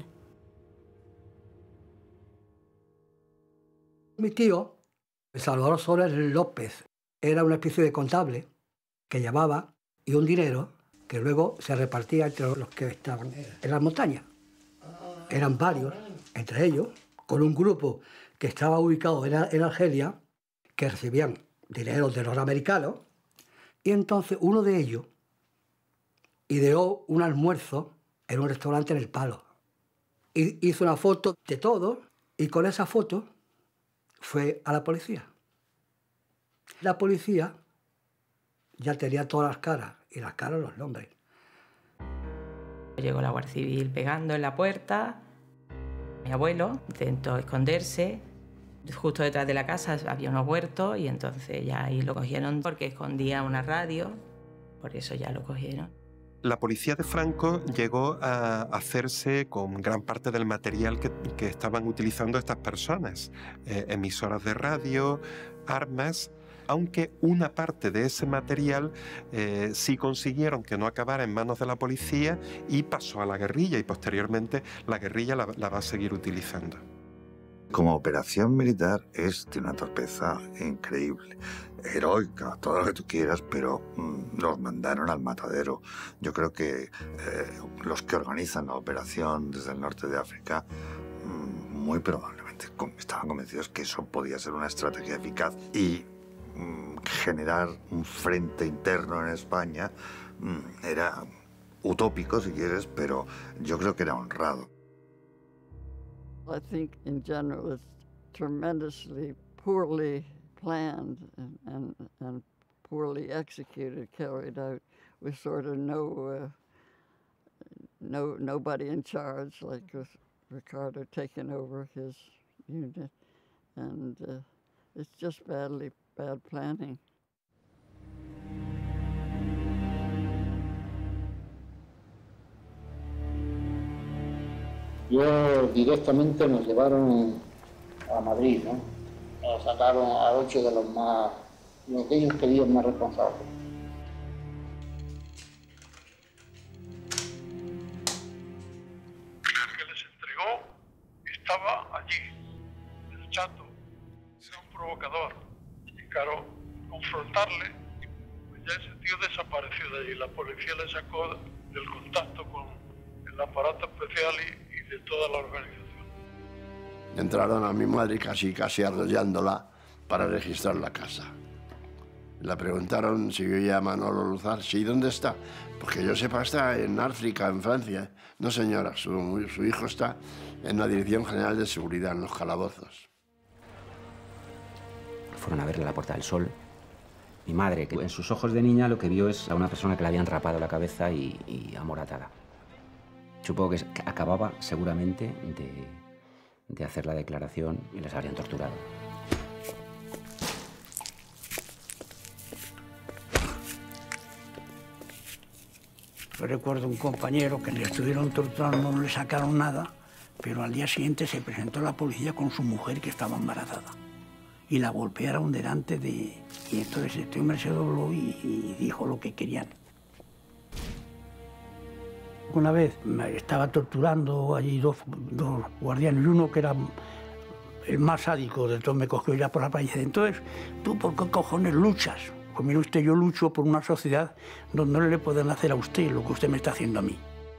Mi tío, Salvador Soler López, era una especie de contable que llevaba y un dinero que luego se repartía entre los que estaban en las montañas. Eran varios, entre ellos, con un grupo que estaba ubicado en, en Argelia, que recibían dinero de los americanos, y entonces uno de ellos ideó un almuerzo en un restaurante en El Palo. Y hizo una foto de todo, y con esa foto fue a la policía. La policía ya tenía todas las caras, y las caras los nombres. Llegó la Guardia Civil pegando en la puerta. Mi abuelo intentó esconderse. Justo detrás de la casa había unos huertos y entonces ya ahí lo cogieron porque escondía una radio. Por eso ya lo cogieron. La policía de Franco llegó a hacerse con gran parte del material que, que estaban utilizando estas personas. Eh, emisoras de radio, armas, aunque una parte de ese material eh, sí consiguieron que no acabara en manos de la policía y pasó a la guerrilla, y posteriormente la guerrilla la, la va a seguir utilizando. Como operación militar es de una torpeza increíble, heroica, todo lo que tú quieras, pero mmm, los mandaron al matadero. Yo creo que eh, los que organizan la operación desde el norte de África mmm, muy probablemente estaban convencidos que eso podía ser una estrategia eficaz y mmm, generar un frente interno en España mmm, era utópico, si quieres, pero yo creo que era honrado. I think in general it's tremendously poorly planned and, and, and poorly executed, carried out with sort of no, uh, no nobody in charge, like with Ricardo taking over his unit, and uh, it's just badly bad planning. Yo directamente nos llevaron a Madrid, ¿no? Nos sacaron a ocho de los más, los que ellos querían más responsables. El que les entregó estaba allí, el Chato, era un provocador. Y claro, confrontarle, pues ya ese tío desapareció de allí. La policía le sacó del contacto con el aparato especial y de toda la organización. Entraron a mi madre casi, casi arrollándola para registrar la casa. Le preguntaron si vivía Manolo Luzar. Sí, ¿dónde está? Porque yo sepa, está en África, en Francia. No, señora, su, su hijo está en la Dirección General de Seguridad, en los calabozos. Fueron a verle a la Puerta del Sol. Mi madre, que en sus ojos de niña lo que vio es a una persona que le habían rapado la cabeza y, y amoratada. Supongo que acababa seguramente de, de hacer la declaración y les habrían torturado. Yo recuerdo un compañero que le estuvieron torturando, no le sacaron nada, pero al día siguiente se presentó la policía con su mujer que estaba embarazada. Y la golpearon delante de... Y entonces este hombre se dobló y, y dijo lo que querían. Una vez me estaba torturando allí dos, dos guardianes, y uno que era el más sádico de todos me cogió ya por la playa y dice, entonces, ¿tú por qué cojones luchas? Pues mire usted, yo lucho por una sociedad donde no le pueden hacer a usted lo que usted me está haciendo a mí.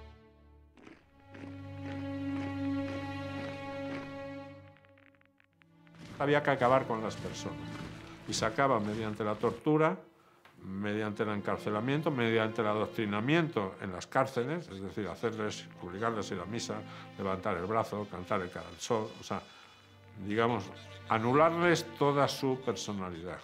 Había que acabar con las personas y se acaba mediante la tortura, mediante el encarcelamiento, mediante el adoctrinamiento en las cárceles, es decir, hacerles, obligarles a ir a misa, levantar el brazo, cantar el cara al sol, o sea, digamos, anularles toda su personalidad.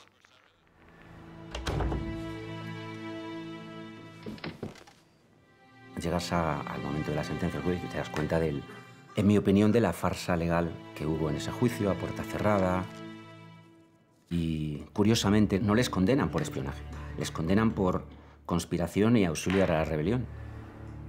Llegas a, al momento de la sentencia del juicio y te das cuenta, del, en mi opinión, de la farsa legal que hubo en ese juicio, a puerta cerrada. Y, curiosamente, no les condenan por espionaje. Les condenan por conspiración y auxilio a la rebelión.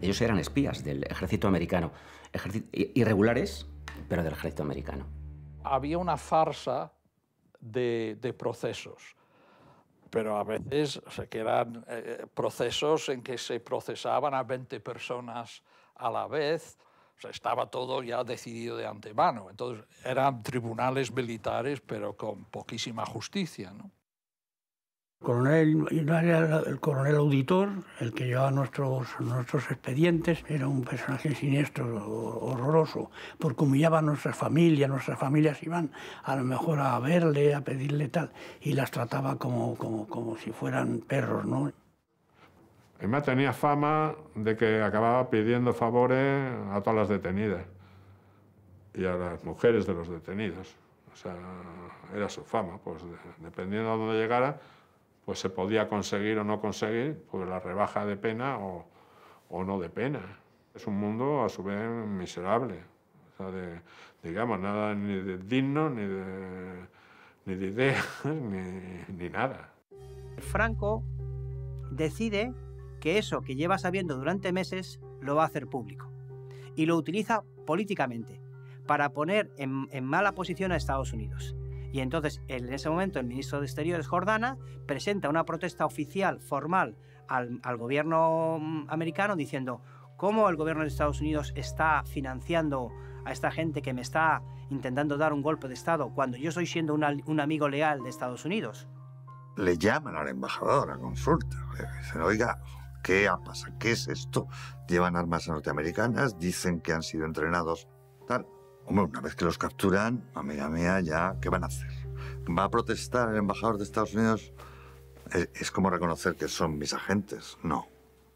Ellos eran espías del ejército americano, ejército, irregulares, pero del ejército americano. Había una farsa de, de procesos, pero a veces o sea, que eran eh, procesos en que se procesaban a veinte personas a la vez. O sea, estaba todo ya decidido de antemano. Entonces eran tribunales militares, pero con poquísima justicia, ¿no? El coronel, era el coronel auditor, el que llevaba nuestros, nuestros expedientes, era un personaje siniestro, horroroso, porque humillaba a nuestras familias, nuestras familias iban a lo mejor a verle, a pedirle tal, y las trataba como, como, como si fueran perros, ¿no? Además tenía fama de que acababa pidiendo favores a todas las detenidas y a las mujeres de los detenidos. O sea, era su fama, pues dependiendo de dónde llegara, pues se podía conseguir o no conseguir pues la rebaja de pena o, o no de pena. Es un mundo a su vez miserable, o sea, de, digamos, nada ni de digno, ni de, ni de ideas, ni, ni nada. Franco decide que eso que lleva sabiendo durante meses lo va a hacer público y lo utiliza políticamente para poner en, en mala posición a Estados Unidos. Y entonces, en ese momento, el ministro de Exteriores, Jordana, presenta una protesta oficial, formal, al, al gobierno americano diciendo cómo el gobierno de Estados Unidos está financiando a esta gente que me está intentando dar un golpe de Estado cuando yo estoy siendo una, un amigo leal de Estados Unidos. Le llaman al embajador a consulta. Le dicen, oiga, ¿qué pasa? ¿Qué es esto? Llevan armas norteamericanas, dicen que han sido entrenados, tal. Hombre, una vez que los capturan, amiga mía, ya, ¿qué van a hacer? ¿Va a protestar el embajador de Estados Unidos? Es, es como reconocer que son mis agentes. No.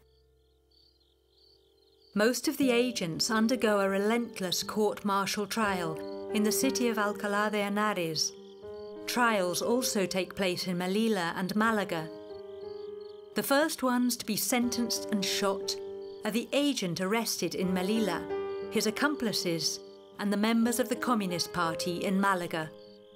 Most of the agents undergo a relentless court-martial trial in the city of Alcalá de Henares. Trials also take place in Melilla and Malaga. The first ones to be sentenced and shot are the agent arrested in Melilla, his accomplices, and the members of the Communist Party in Málaga.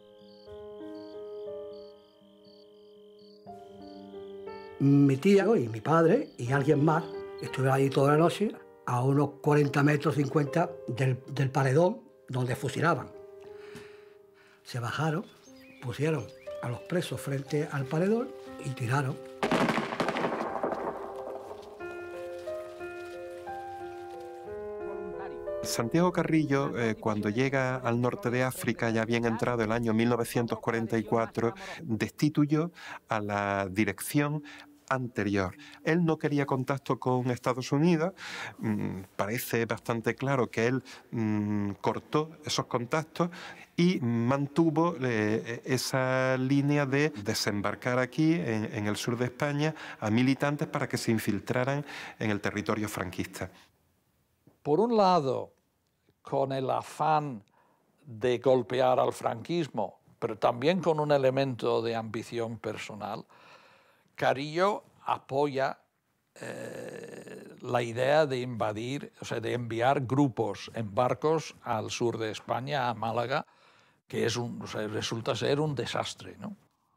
Mi tía y mi padre y alguien más estuvieron allí toda la noche a unos cuarenta metros, cincuenta del, del paredón donde fusilaban. Se bajaron, pusieron a los presos frente al paredón y tiraron. Santiago Carrillo, eh, cuando llega al norte de África, ya bien entrado el año mil novecientos cuarenta y cuatro, destituyó a la dirección anterior. Él no quería contacto con Estados Unidos, mm, parece bastante claro que él mm, cortó esos contactos y mantuvo eh, esa línea de desembarcar aquí, en, en el sur de España, a militantes para que se infiltraran en el territorio franquista. Por un lado, con el afán de golpear al franquismo, pero también con un elemento de ambición personal, Carrillo apoya eh, la idea de invadir, o sea, de enviar grupos en barcos al sur de España, a Málaga, que es un, o sea, resulta ser un desastre, ¿no?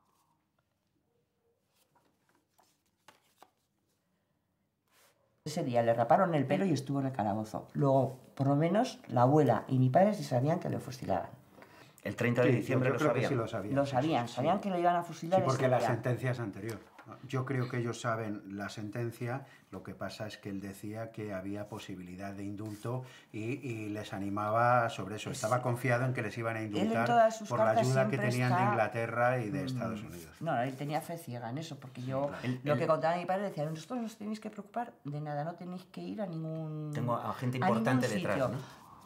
Ese día le raparon el pelo y estuvo en el calabozo. Luego, por lo menos, la abuela y mi padre sí sabían que le fusilaban. El treinta de diciembre yo lo creo sabían. Que sí lo sabían. Lo sabían, sí, sí. sabían que lo iban a fusilar. Sí, porque la día. sentencia es anterior. Yo creo que ellos saben la sentencia, lo que pasa es que él decía que había posibilidad de indulto y, y les animaba sobre eso. Estaba confiado en que les iban a indultar por la ayuda que tenían está... de Inglaterra y de mm. Estados Unidos. No, él tenía fe ciega en eso, porque yo, el, lo el... que contaba mi padre, decía, nosotros no os tenéis que preocupar de nada, no tenéis que ir a ningún Tengo a gente importante a detrás, ¿no?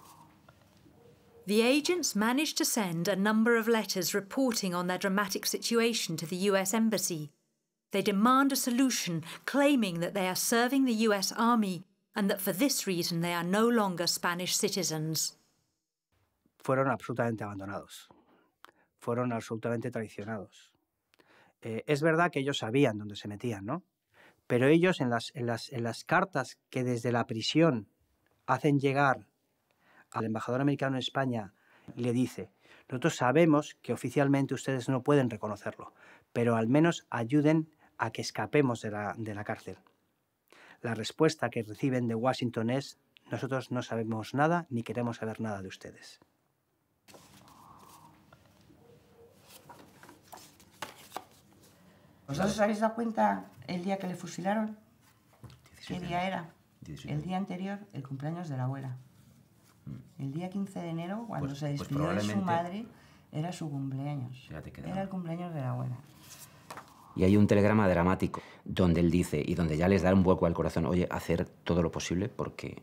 The agents managed to send a number of letters reporting on their dramatic situation to the U S Embassy. They demand a solution, claiming that they are serving the U S Army and that for this reason they are no longer Spanish citizens. Fueron absolutamente abandonados. Fueron absolutamente traicionados. Eh, es verdad que ellos sabían dónde se metían, ¿no? Pero ellos en las, en las, en las cartas que desde la prisión hacen llegar al embajador americano en España, le dice, nosotros sabemos que oficialmente ustedes no pueden reconocerlo, pero al menos ayuden a que escapemos de la, de la cárcel. La respuesta que reciben de Washington es: nosotros no sabemos nada ni queremos saber nada de ustedes. ¿Vosotros os habéis dado cuenta el día que le fusilaron? ¿Qué día era? El día anterior, el cumpleaños de la abuela. El día quince de enero, cuando Pues- se pues despidió de su probablemente- madre, era su cumpleaños. Fíjate que Era el cumpleaños de la abuela. Y hay un telegrama dramático donde él dice, y donde ya les da un hueco al corazón, oye, hacer todo lo posible porque,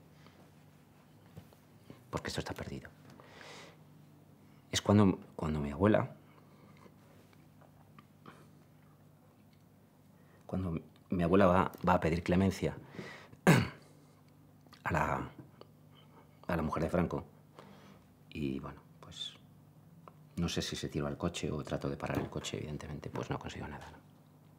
porque esto está perdido. Es cuando, cuando mi abuela, cuando mi abuela va, va a pedir clemencia a la, a la mujer de Franco, y bueno, pues no sé si se tiró al coche o trató de parar el coche, evidentemente, pues no consiguió nada, ¿no?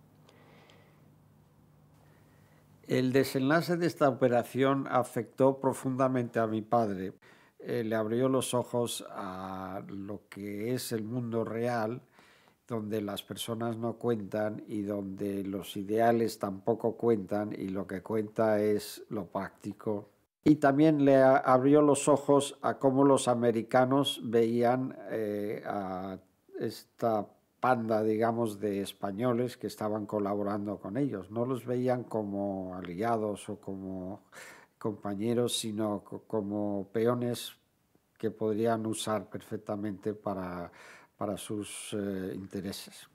El desenlace de esta operación afectó profundamente a mi padre. Eh, le abrió los ojos a lo que es el mundo real, donde las personas no cuentan y donde los ideales tampoco cuentan, y lo que cuenta es lo práctico. Y también le a- abrió los ojos a cómo los americanos veían eh, a esta panda, digamos, de españoles que estaban colaborando con ellos. No los veían como aliados o como compañeros, sino co- como peones que podrían usar perfectamente para, para sus eh, intereses.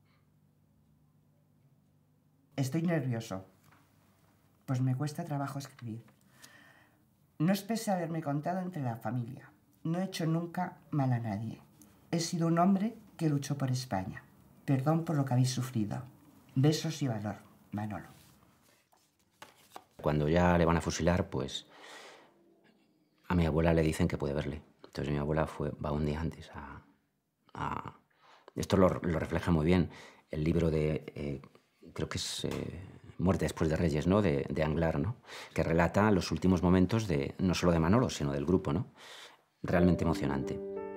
Estoy nervioso, pues me cuesta trabajo escribir. No es pese haberme contado entre la familia. No he hecho nunca mal a nadie. He sido un hombre que luchó por España. Perdón por lo que habéis sufrido. Besos y valor, Manolo. Cuando ya le van a fusilar, pues a mi abuela le dicen que puede verle. Entonces mi abuela fue, va un día antes a... a- Esto lo, lo refleja muy bien el libro de, eh, creo que es eh, Muerte después de Reyes, ¿no? De, de Anglar, ¿no? Que relata los últimos momentos de, no solo de Manolo, sino del grupo, ¿no? Realmente emocionante.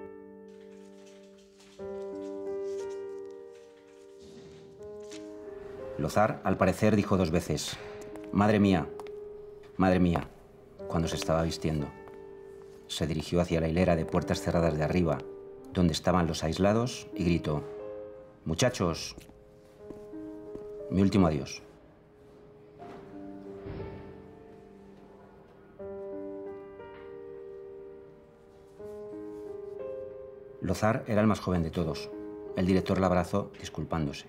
Lozar, al parecer, dijo dos veces: «Madre mía, madre mía», cuando se estaba vistiendo. Se dirigió hacia la hilera de puertas cerradas de arriba, donde estaban los aislados, y gritó: «Muchachos, mi último adiós». Lozar era el más joven de todos. El director la abrazó, disculpándose.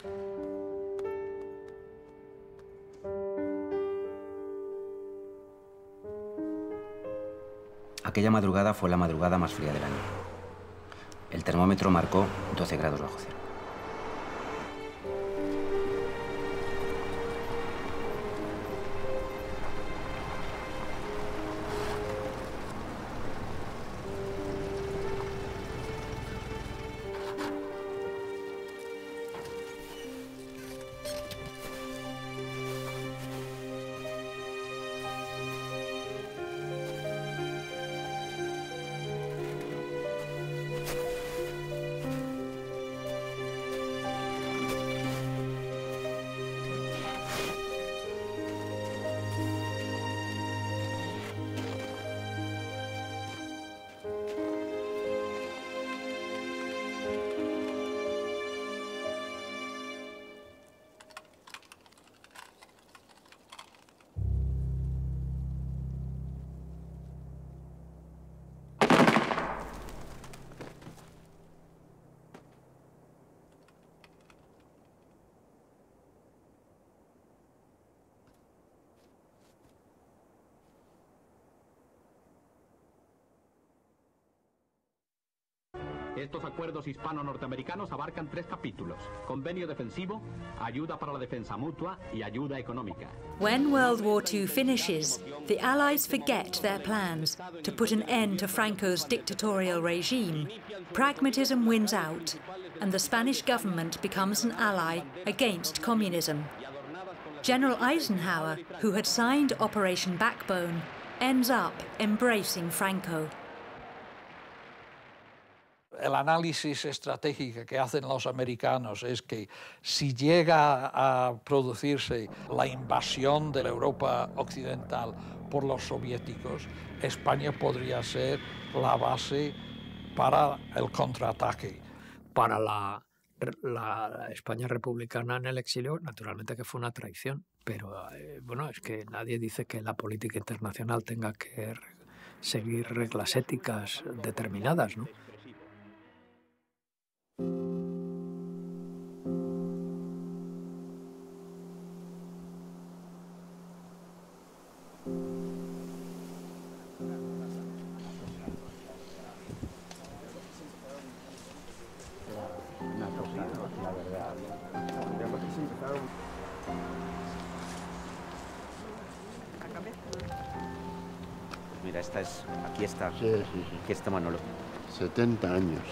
Aquella madrugada fue la madrugada más fría del año. El termómetro marcó doce grados bajo cero. Estos acuerdos hispano-norteamericanos abarcan tres capítulos: convenio defensivo, ayuda para la defensa mutua y ayuda económica. When World War Two finishes, the Allies forget their plans to put an end to Franco's dictatorial regime. Pragmatism wins out, and the Spanish government becomes an ally against communism. General Eisenhower, who had signed Operation Backbone, ends up embracing Franco. el análisis estratégico que hacen los americanos es que si llega a producirse la invasión de la Europa occidental por los soviéticos, España podría ser la base para el contraataque. Para la, la España republicana en el exilio, naturalmente que fue una traición, pero eh, bueno, es que nadie dice que la política internacional tenga que seguir reglas éticas determinadas, ¿no? Mira, esta es, aquí está, sí, sí, sí. Aquí está Manolo. setenta años.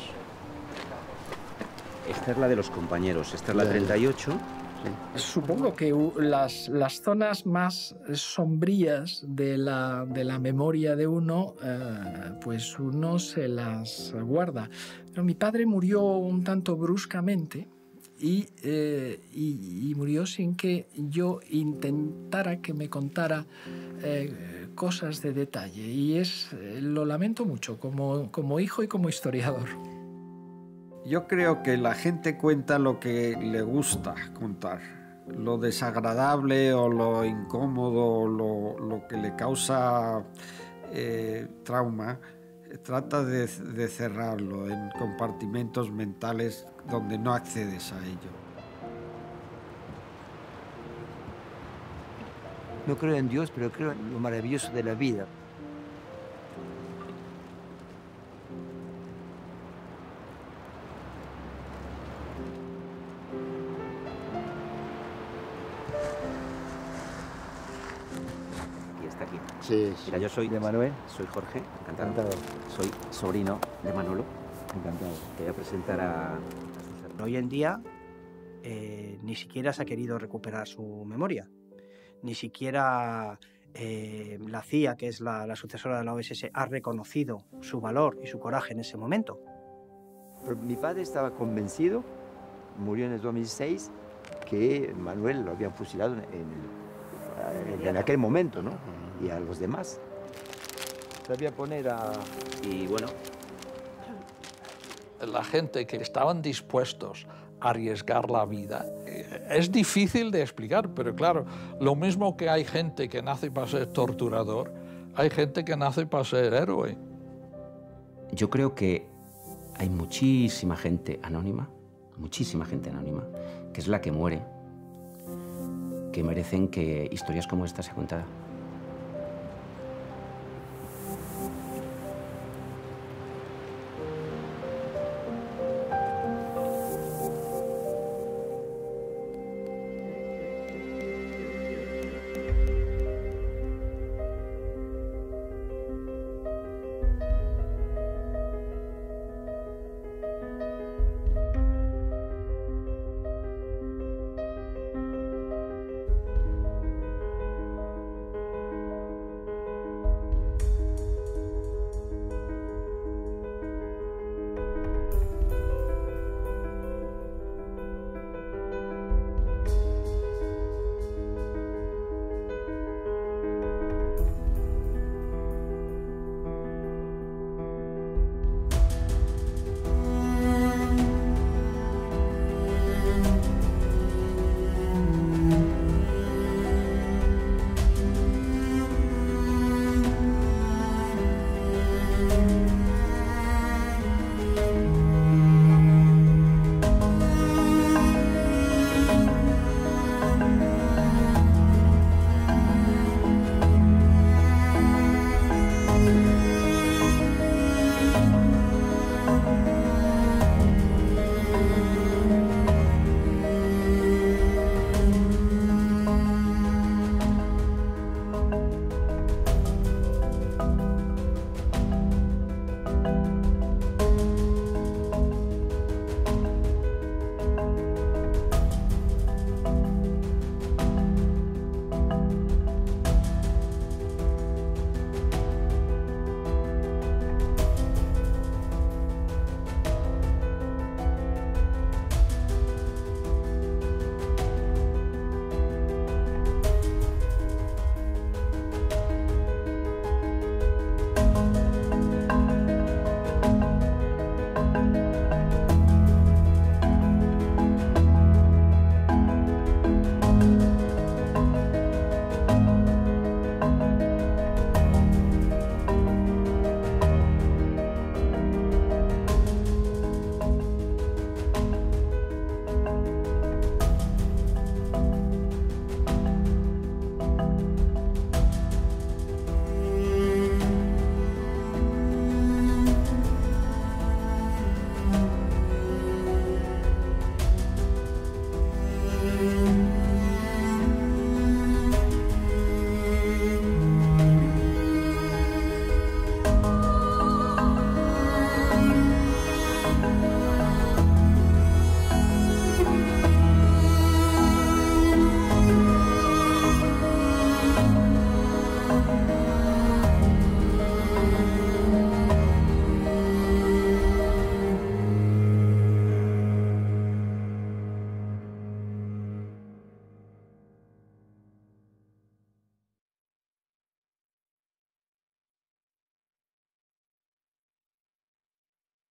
Esta es la de los compañeros, esta es la treinta y ocho. Sí. Supongo que las, las zonas más sombrías de la, de la memoria de uno, eh, pues uno se las guarda. Pero mi padre murió un tanto bruscamente y, eh, y, y murió sin que yo intentara que me contara eh, cosas de detalle. Y es, eh, lo lamento mucho como, como hijo y como historiador. Yo creo que la gente cuenta lo que le gusta contar. Lo desagradable o lo incómodo o lo, lo que le causa eh, trauma, trata de, de cerrarlo en compartimentos mentales donde no accedes a ello. No creo en Dios, pero creo en lo maravilloso de la vida. Aquí. Sí, sí. Mira, yo soy de Manuel. Soy Jorge, encantado. encantado. Soy sobrino de Manolo. Encantado. Te voy a presentar a, a sus hermanos. Hoy en día eh, ni siquiera se ha querido recuperar su memoria. Ni siquiera eh, la C I A, que es la, la sucesora de la O S S, ha reconocido su valor y su coraje en ese momento. Pero mi padre estaba convencido, murió en el dos mil seis, que Manuel lo habían fusilado en, en, en aquel momento, ¿no? Y a los demás. Sabía poner a... Y bueno... La gente que estaban dispuestos a arriesgar la vida, es difícil de explicar, pero claro, lo mismo que hay gente que nace para ser torturador, hay gente que nace para ser héroe. Yo creo que hay muchísima gente anónima, muchísima gente anónima, que es la que muere, que merecen que historias como esta sean contadas.